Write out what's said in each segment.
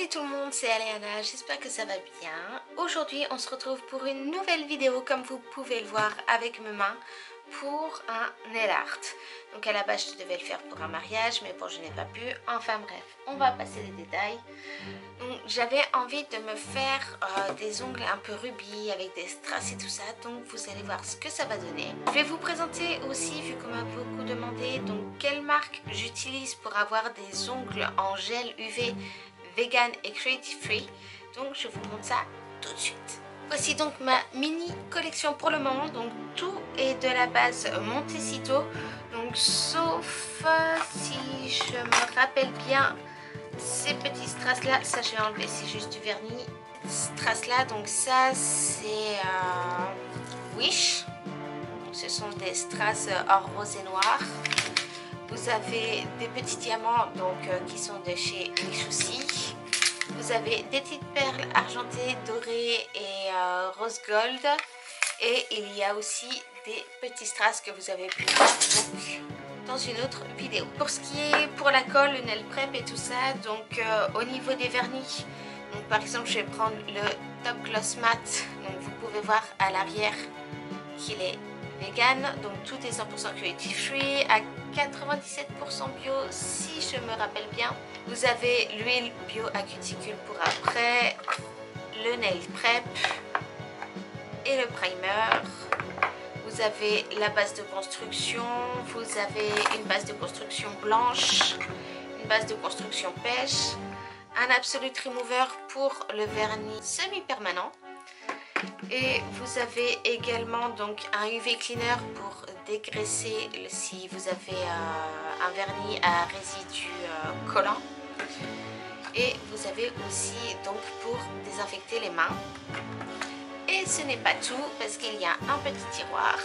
Salut tout le monde, c'est Aléana, j'espère que ça va bien. Aujourd'hui on se retrouve pour une nouvelle vidéo comme vous pouvez le voir avec mes mains pour un nail art. Donc à la base je devais le faire pour un mariage mais bon je n'ai pas pu. Enfin bref, on va passer les détails. Donc j'avais envie de me faire des ongles un peu rubis avec des strass et tout ça. Donc vous allez voir ce que ça va donner. Je vais vous présenter aussi, vu qu'on m'a beaucoup demandé, donc quelle marque j'utilise pour avoir des ongles en gel UV vegan et cruelty free. Donc je vous montre ça tout de suite. Voici donc ma mini collection pour le moment. Donc tout est de la base Montecito. Donc sauf si je me rappelle bien ces petits strass là, ça je vais enlever, c'est juste du vernis. Strass là, donc ça c'est Wish. Ce sont des strass en rose et noir. Vous avez des petits diamants donc qui sont de chez Wish aussi. Vous avez des petites perles argentées, dorées et rose gold. Et il y a aussi des petits strass que vous avez pu voir dans une autre vidéo. Pour ce qui est pour la colle, le nail prep et tout ça, donc au niveau des vernis, donc par exemple je vais prendre le Top Gloss Matte. Donc vous pouvez voir à l'arrière qu'il est vegan, donc tout est 100% cruelty free, à 97% bio si je me rappelle bien. Vous avez l'huile bio à cuticule pour après, le nail prep et le primer. Vous avez la base de construction, vous avez une base de construction blanche, une base de construction pêche, un absolute remover pour le vernis semi-permanent. Et vous avez également donc un UV cleaner pour dégraisser si vous avez un vernis à résidus collants. Et vous avez aussi donc pour désinfecter les mains. Et ce n'est pas tout parce qu'il y a un petit tiroir.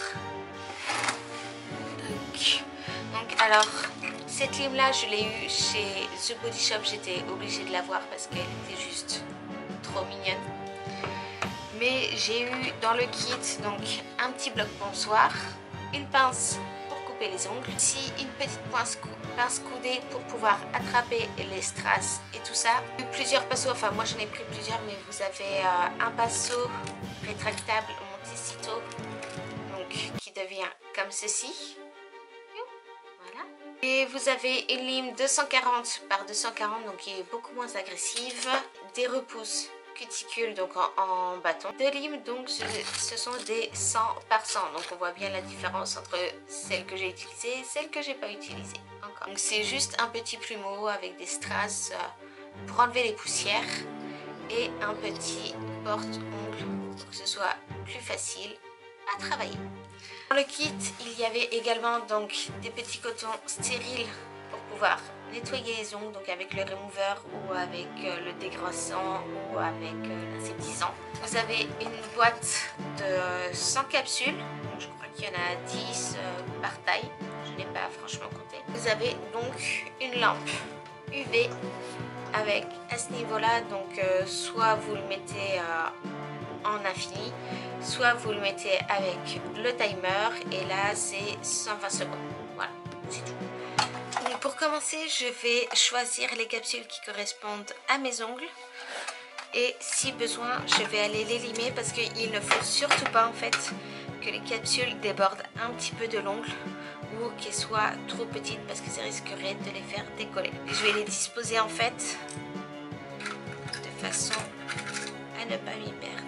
Donc alors cette lime là je l'ai eu chez The Body Shop, j'étais obligée de l'avoir parce qu'elle était juste trop mignonne. Mais j'ai eu dans le kit donc un petit bloc ponçoir, une pince pour couper les ongles, ici une petite pince coudée pour pouvoir attraper les strass et tout ça. J'ai eu plusieurs pinceaux, enfin moi j'en ai pris plusieurs, mais vous avez un pinceau rétractable Montecito donc qui devient comme ceci. Voilà. Et vous avez une lime 240 par 240 donc qui est beaucoup moins agressive, des repousses cuticule donc en bâton de lime, donc ce sont des 100 par 100, donc on voit bien la différence entre celle que j'ai utilisée et celle que j'ai pas utilisée encore. Donc c'est juste un petit plumeau avec des strass pour enlever les poussières et un petit porte-ongle pour que ce soit plus facile à travailler. Dans le kit il y avait également donc des petits cotons stériles pour pouvoir nettoyer les ongles, donc avec le remover ou avec le dégraissant ou avec l'aseptisant. Vous avez une boîte de 100 capsules, donc je crois qu'il y en a 10 par taille, je n'ai pas franchement compté. Vous avez donc une lampe UV avec à ce niveau là, donc soit vous le mettez en infini, soit vous le mettez avec le timer et là c'est 120 secondes. Voilà, c'est tout. Donc pour commencer, je vais choisir les capsules qui correspondent à mes ongles. Et si besoin, je vais aller les limer parce qu'il ne faut surtout pas en fait que les capsules débordent un petit peu de l'ongle ou qu'elles soient trop petites parce que ça risquerait de les faire décoller. Et je vais les disposer en fait de façon à ne pas m'y perdre.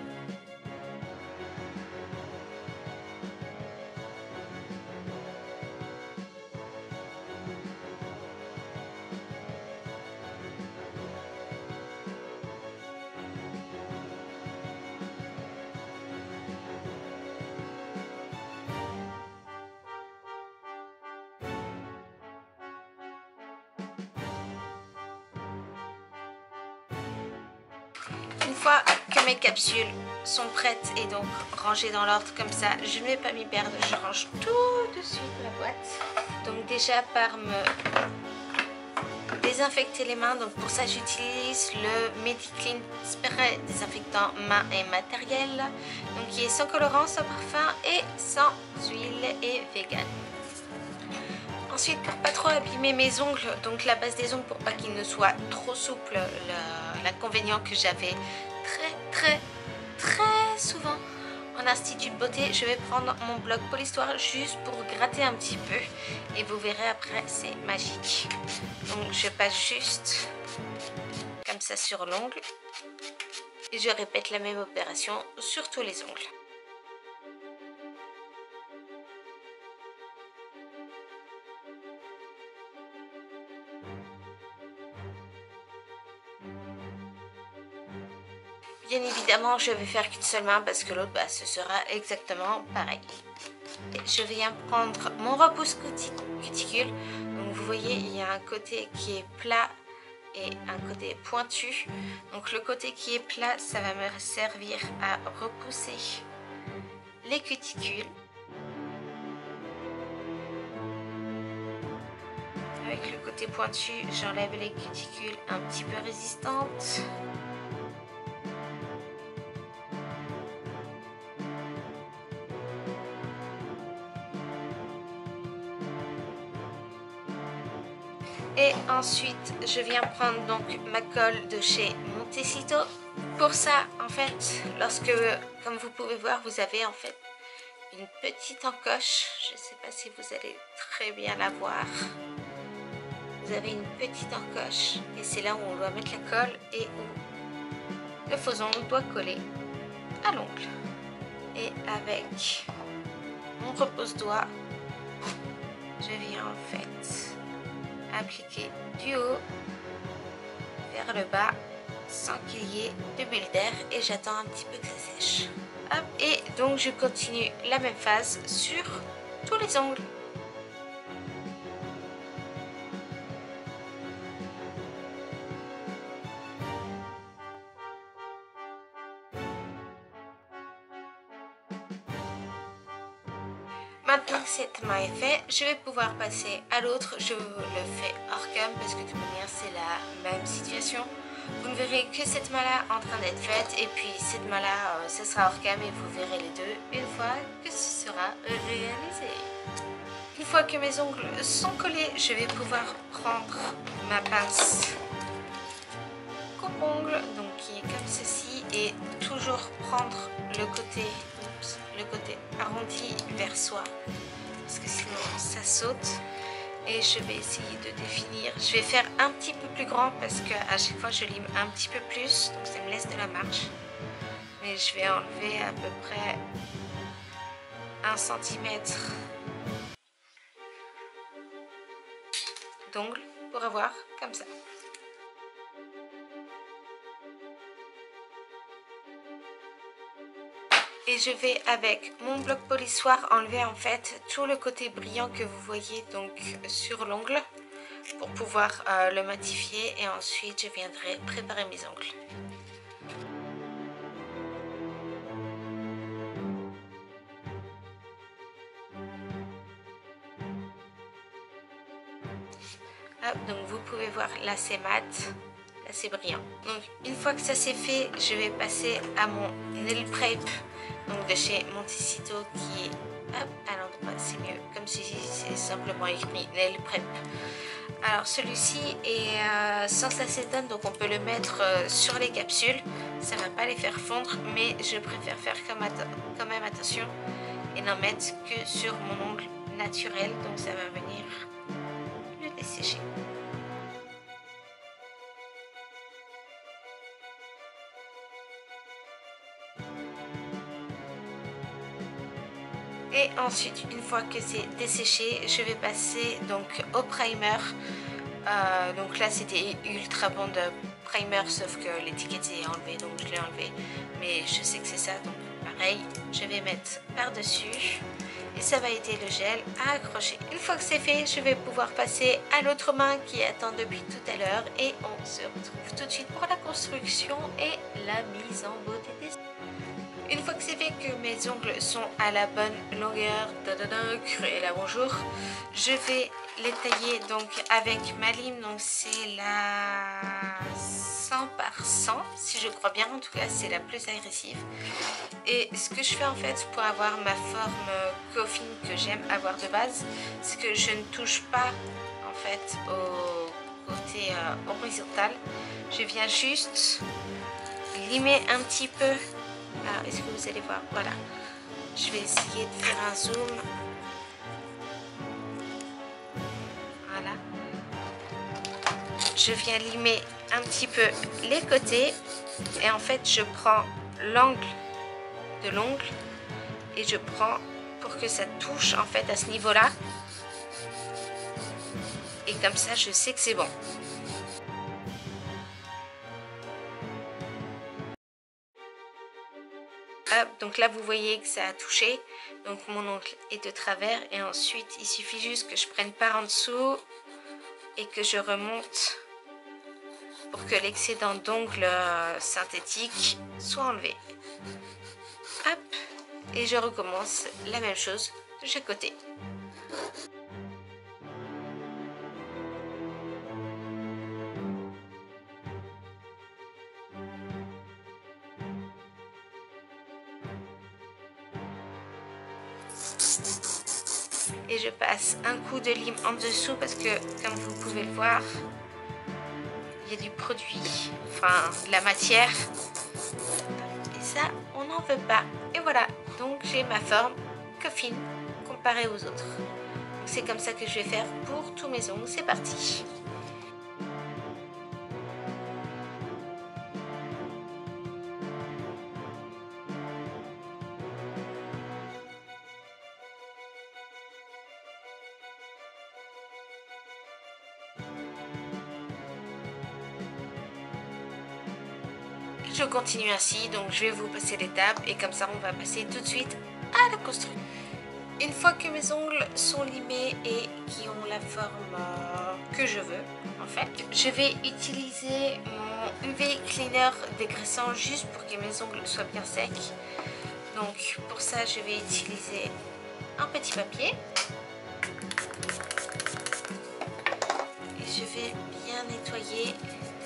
Une fois que mes capsules sont prêtes et donc rangées dans l'ordre comme ça, je ne vais pas m'y perdre, je range tout de suite la boîte. Donc déjà par me désinfecter les mains, donc pour ça j'utilise le Mediclean Spray désinfectant main et matériel, donc qui est sans colorant, sans parfum et sans huile et vegan. Ensuite, pour pas trop abîmer mes ongles, donc la base des ongles pour pas qu'ils ne soient trop souples, l'inconvénient que j'avais très souvent en institut de beauté, je vais prendre mon bloc Polistoire juste pour gratter un petit peu et vous verrez après, c'est magique. Donc je passe juste comme ça sur l'ongle et je répète la même opération sur tous les ongles. Bien évidemment, je vais faire qu'une seule main parce que l'autre, ce sera exactement pareil. Je viens prendre mon repousse cuticule. Donc vous voyez, il y a un côté qui est plat et un côté pointu. Donc le côté qui est plat, ça va me servir à repousser les cuticules. Avec le côté pointu, j'enlève les cuticules un petit peu résistantes. Et ensuite, je viens prendre donc ma colle de chez Montecito. Pour ça, en fait, lorsque, comme vous pouvez voir, vous avez en fait une petite encoche. Je ne sais pas si vous allez très bien la voir. Vous avez une petite encoche et c'est là où on doit mettre la colle et où le faux ongle doit coller à l'ongle. Et avec mon repose-doigt, je viens en fait appliquer du haut vers le bas sans qu'il y ait de bulles d'air et j'attends un petit peu que ça sèche. Hop, et donc je continue la même phase sur tous les ongles. Maintenant que cette main est faite, je vais pouvoir passer à l'autre. Je le fais hors cam parce que de toute manière c'est la même situation. Vous ne verrez que cette main-là en train d'être faite et puis cette main-là, ce sera hors cam et vous verrez les deux une fois que ce sera réalisé. Une fois que mes ongles sont collés, je vais pouvoir prendre ma pince coupe-ongle, donc qui est comme ceci, et toujours prendre le côté arrondi vers soi parce que sinon ça saute. Et je vais essayer de définir, je vais faire un petit peu plus grand parce que à chaque fois je lime un petit peu plus, donc ça me laisse de la marge, mais je vais enlever à peu près 1 cm d'ongle pour avoir comme ça. Et je vais avec mon bloc polissoir enlever en fait tout le côté brillant que vous voyez donc sur l'ongle pour pouvoir le matifier et ensuite je viendrai préparer mes ongles. Hop, donc vous pouvez voir là c'est mat, là c'est brillant. Donc une fois que ça c'est fait, je vais passer à mon nail prep donc de chez Montecito qui est à l'endroit, c'est mieux comme si c'est simplement écrit nail prep. Alors celui-ci est sans acétone, donc on peut le mettre sur les capsules, ça ne va pas les faire fondre, mais je préfère faire quand même attention et n'en mettre que sur mon ongle naturel, donc ça va venir le dessécher. Et ensuite, une fois que c'est desséché, je vais passer donc au primer. Donc là, c'était ultra bon de primer, sauf que l'étiquette est enlevée, donc je l'ai enlevé. Mais je sais que c'est ça, donc pareil, je vais mettre par-dessus. Et ça va aider le gel à accrocher. Une fois que c'est fait, je vais pouvoir passer à l'autre main qui attend depuis tout à l'heure. Et on se retrouve tout de suite pour la construction et la mise en beauté des ongles. Une fois que c'est fait, que mes ongles sont à la bonne longueur, créer la bonjour, je vais les tailler donc avec ma lime, donc c'est la 100 par 100 si je crois bien, en tout cas c'est la plus agressive. Et ce que je fais en fait pour avoir ma forme coffin que j'aime avoir de base, c'est que je ne touche pas en fait au côté horizontal. Je viens juste limer un petit peu. Alors est-ce que vous allez voir? Voilà, je vais essayer de faire un zoom. Voilà, je viens limer un petit peu les côtés et en fait je prends l'angle de l'ongle et je prends pour que ça touche en fait à ce niveau là, et comme ça je sais que c'est bon. Hop, donc là vous voyez que ça a touché, donc mon ongle est de travers et ensuite il suffit juste que je prenne par en dessous et que je remonte pour que l'excédent d'ongle synthétique soit enlevé. Hop, et je recommence la même chose de chaque côté. Et je passe un coup de lime en dessous parce que comme vous pouvez le voir, il y a du produit, enfin de la matière, et ça on n'en veut pas. Et voilà, donc j'ai ma forme coffin comparée aux autres. C'est comme ça que je vais faire pour tous mes ongles. C'est parti. Je continue ainsi, donc je vais vous passer l'étape et comme ça on va passer tout de suite à la construction. Une fois que mes ongles sont limés et qui ont la forme que je veux, en fait, je vais utiliser mon UV Cleaner dégraissant juste pour que mes ongles soient bien secs. Donc pour ça, je vais utiliser un petit papier et je vais bien nettoyer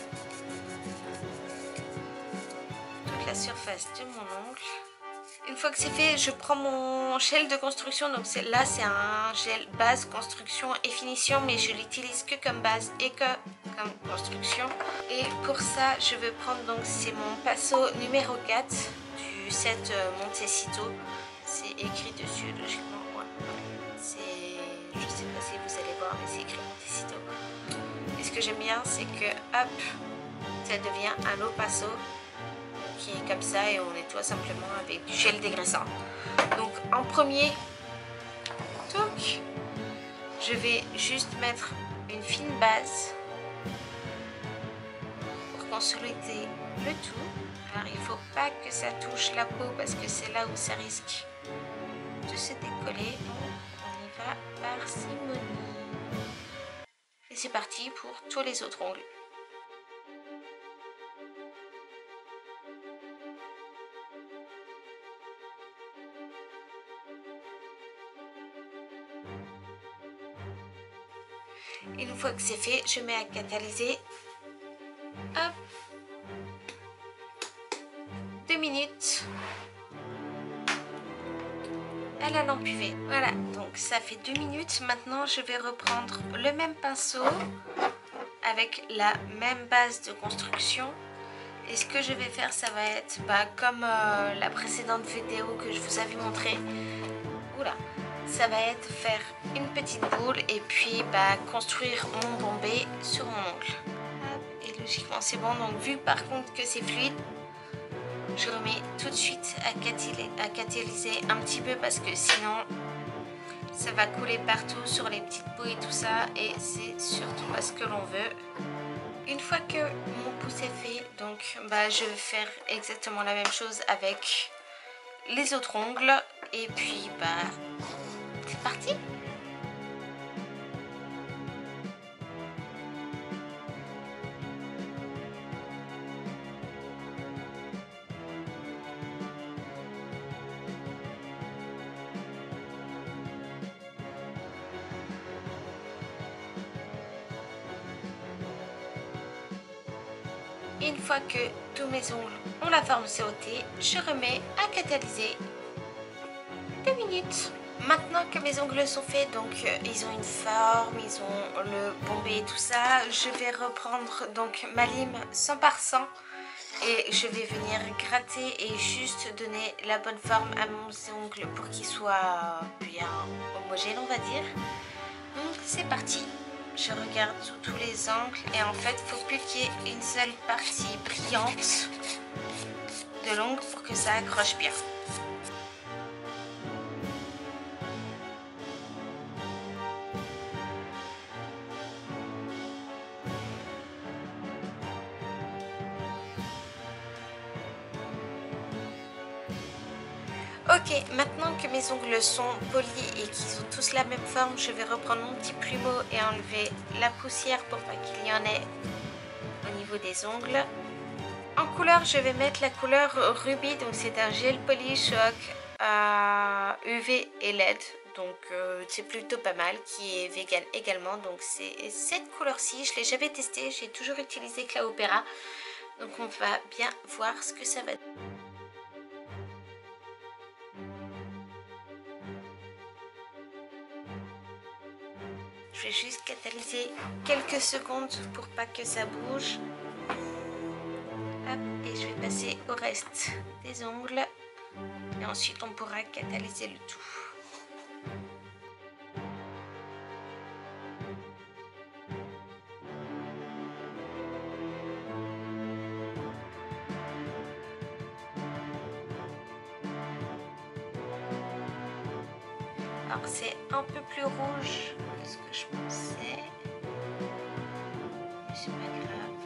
toute la surface de mon ongle. Une fois que c'est fait, je prends mon gel de construction. Donc là, c'est un gel base, construction et finition, mais je l'utilise que comme base et que comme construction. Et pour ça, je vais prendre, donc c'est mon pinceau numéro 4 du set Montecito. C'est écrit dessus, logiquement. Ouais. Je sais pas si vous allez voir, mais c'est écrit Montecito. Et ce que j'aime bien, c'est que hop, ça devient un eau pinceau qui est comme ça et on nettoie simplement avec du gel dégraissant. Donc en premier, donc, je vais juste mettre une fine base pour consolider le tout. Alors il ne faut pas que ça touche la peau parce que c'est là où ça risque de se décoller. Donc on y va parcimonie. Et c'est parti pour tous les autres ongles. Une fois que c'est fait, je mets à catalyser. Hop. 2 minutes à la lampe UV. Voilà, donc ça fait 2 minutes. Maintenant, je vais reprendre le même pinceau avec la même base de construction. Et ce que je vais faire, ça va être comme la précédente vidéo que je vous avais montré. Oula, ça va être faire une petite boule et puis construire mon bombé sur mon ongle. Et logiquement c'est bon. Donc vu par contre que c'est fluide, je remets tout de suite à catalyser un petit peu parce que sinon ça va couler partout sur les petites boues et tout ça, et c'est surtout pas ce que l'on veut. Une fois que mon pouce est fait, donc je vais faire exactement la même chose avec les autres ongles et puis c'est parti. une fois que tous mes ongles ont la forme souhaitée, je remets à catalyser 2 minutes. Maintenant que mes ongles sont faits, donc ils ont une forme, ils ont le bombé et tout ça, je vais reprendre donc ma lime 100 par 100 et je vais venir gratter et juste donner la bonne forme à mon ongle pour qu'il soit bien homogène, on va dire. Donc c'est parti. Je regarde sous tous les angles et en fait il faut plus qu'il y ait une seule partie brillante de l'ongle pour que ça accroche bien. Ok, maintenant que mes ongles sont polis et qu'ils ont tous la même forme, je vais reprendre mon petit plumeau et enlever la poussière pour pas qu'il y en ait au niveau des ongles. En couleur, je vais mettre la couleur Ruby, donc c'est un gel Polishock UV et LED, donc c'est plutôt pas mal, qui est vegan également. Donc c'est cette couleur-ci, je l'ai jamais testée, j'ai toujours utilisé Cla Opera, donc on va bien voir ce que ça va donner. Je vais juste catalyser quelques secondes pour pas que ça bouge. Hop, et je vais passer au reste des ongles. Et ensuite on pourra catalyser le tout. Alors c'est un peu plus rouge que ce que je pensais, mais c'est pas grave.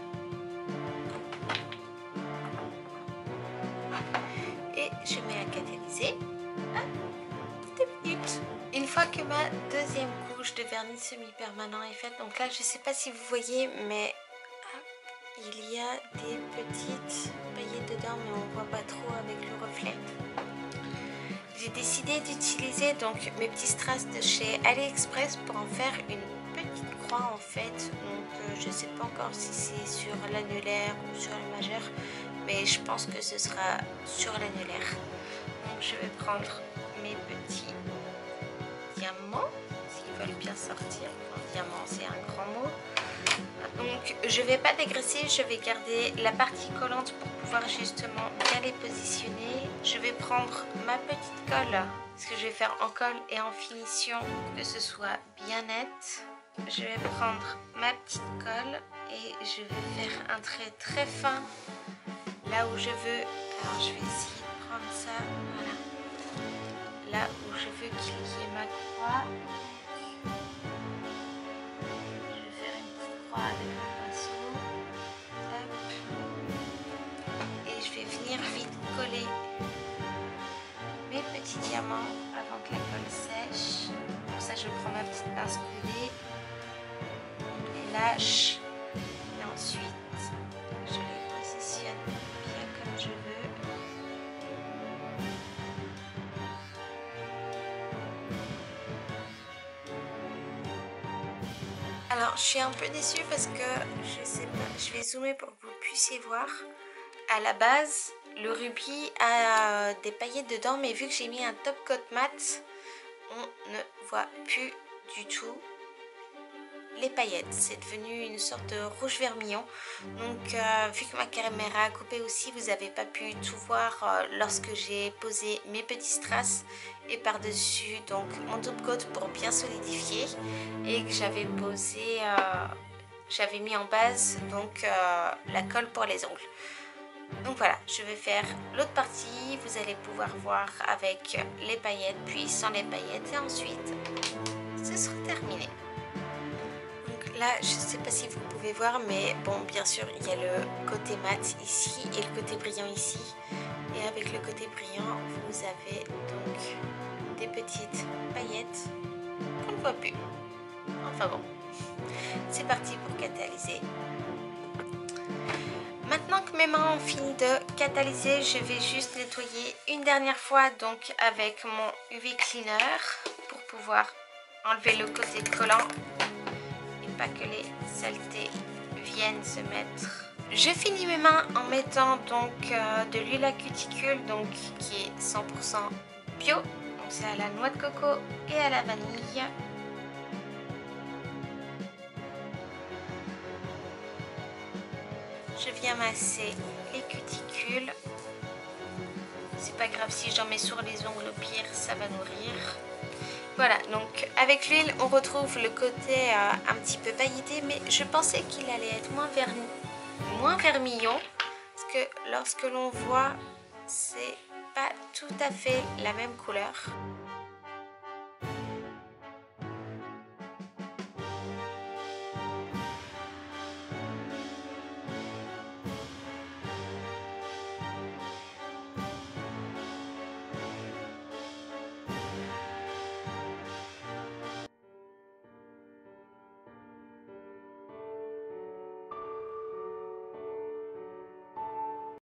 Et je mets à catalyser. 2 minutes. Une fois que ma deuxième couche de vernis semi-permanent est faite, donc là je sais pas si vous voyez, mais il y a des petites paillettes dedans, mais on voit pas trop avec le reflet. J'ai décidé d'utiliser donc mes petits strass de chez AliExpress pour en faire une petite croix en fait. Donc je sais pas encore si c'est sur l'annulaire ou sur le majeur, mais je pense que ce sera sur l'annulaire. Donc je vais prendre mes petits diamants, s'ils veulent bien sortir. Enfin, diamant c'est un grand mot. Donc je vais pas dégraisser, je vais garder la partie collante pour pouvoir justement bien les positionner. Je vais prendre ma petite colle, ce que je vais faire en colle et en finition, que ce soit bien net. Je vais prendre ma petite colle et je vais faire un trait très fin là où je veux. Alors je vais essayer de prendre ça, voilà, là où je veux qu'il y ait ma croix. Avec mon pinceau, et je vais venir vite coller mes petits diamants avant que la colle sèche. Pour ça je prends ma petite pince coulée, je les lâche et ensuite je les positionne bien comme je veux. Alors je suis un peu déçue parce que je sais pas, je vais zoomer pour que vous puissiez voir. À la base, le rubis a des paillettes dedans, mais vu que j'ai mis un top coat mat, on ne voit plus du tout les paillettes. C'est devenu une sorte de rouge vermillon. Donc vu que ma caméra a coupé aussi, vous n'avez pas pu tout voir lorsque j'ai posé mes petits strass et par-dessus donc mon top coat pour bien solidifier, et que j'avais posé, j'avais mis en base donc la colle pour les ongles. Donc voilà, je vais faire l'autre partie, vous allez pouvoir voir avec les paillettes, puis sans les paillettes, et ensuite ce sera terminé. Donc là, je ne sais pas si vous pouvez voir, mais bon, bien sûr, il y a le côté mat ici et le côté brillant ici. Et avec le côté brillant, vous avez donc des petites paillettes qu'on ne voit plus. Enfin bon, c'est parti pour catalyser. Maintenant que mes mains ont fini de catalyser, je vais juste nettoyer une dernière fois donc avec mon UV Cleaner pour pouvoir enlever le côté collant et pas que les saletés viennent se mettre Je finis mes mains en mettant donc de l'huile à cuticule, donc qui est 100% bio. Donc c'est à la noix de coco et à la vanille. Je viens masser les cuticules. C'est pas grave si j'en mets sur les ongles, au pire ça va nourrir. Voilà, donc avec l'huile on retrouve le côté un petit peu pailleté, mais je pensais qu'il allait être moins vermillon, parce que lorsque l'on voit, c'est pas tout à fait la même couleur.